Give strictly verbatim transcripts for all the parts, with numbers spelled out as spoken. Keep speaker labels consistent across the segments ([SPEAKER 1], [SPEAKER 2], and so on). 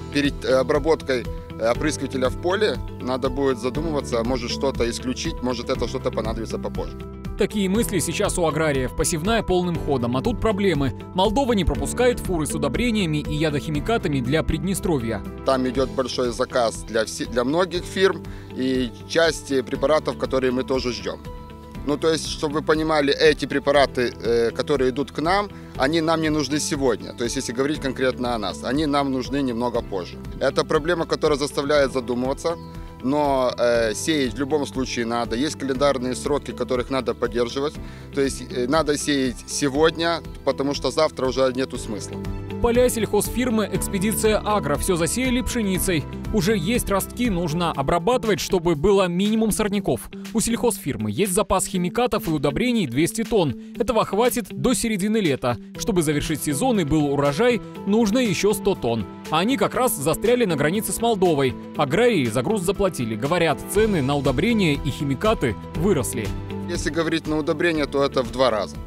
[SPEAKER 1] перед обработкой опрыскивателя в поле надо будет задумываться, может что-то исключить, может это что-то понадобится попозже.
[SPEAKER 2] Такие мысли сейчас у аграриев. Посевная полным ходом, а тут проблемы. Молдова не пропускает фуры с удобрениями и ядохимикатами для Приднестровья.
[SPEAKER 1] Там идет большой заказ для, все, для многих фирм и части препаратов, которые мы тоже ждем. Ну, то есть, чтобы вы понимали, эти препараты, э, которые идут к нам, они нам не нужны сегодня. То есть, если говорить конкретно о нас, они нам нужны немного позже. Это проблема, которая заставляет задумываться. Но э, сеять в любом случае надо. Есть календарные сроки, которых надо поддерживать. То есть э, надо сеять сегодня, потому что завтра уже нету смысла.
[SPEAKER 2] Поля сельхозфирмы «Экспедиция Агро» все засеяли пшеницей. Уже есть ростки, нужно обрабатывать, чтобы было минимум сорняков. У сельхозфирмы есть запас химикатов и удобрений двести тонн. Этого хватит до середины лета. Чтобы завершить сезон и был урожай, нужно еще сто тонн. А они как раз застряли на границе с Молдовой. Аграрии за груз заплатили. Говорят, цены на удобрения и химикаты выросли.
[SPEAKER 1] Если говорить на удобрения, то это в два раза.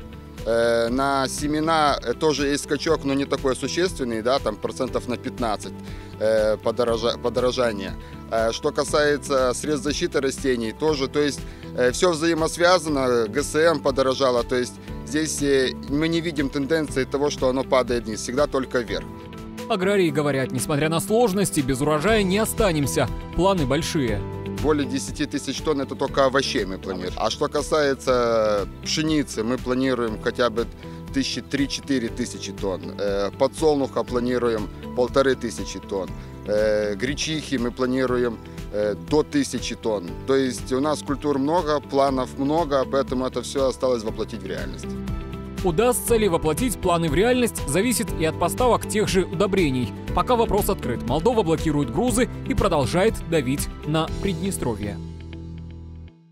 [SPEAKER 1] На семена тоже есть скачок, но не такой существенный, да, там процентов на пятнадцать подорожа, подорожания. Что касается средств защиты растений, тоже, то есть все взаимосвязано, ГСМ подорожало, то есть здесь мы не видим тенденции того, что оно падает вниз, всегда только вверх.
[SPEAKER 2] Аграрии говорят, несмотря на сложности, без урожая не останемся, планы большие.
[SPEAKER 1] Более десяти тысяч тонн это только овощей мы планируем. А что касается пшеницы, мы планируем хотя бы три-четыре тысячи тонн. Подсолнуха планируем полторы тысячи тонн. Гречихи мы планируем до тысячи тонн. То есть у нас культур много, планов много, поэтому это все осталось воплотить в реальность.
[SPEAKER 2] Удастся ли воплотить планы в реальность, зависит и от поставок тех же удобрений. Пока вопрос открыт. Молдова блокирует грузы и продолжает давить на Приднестровье.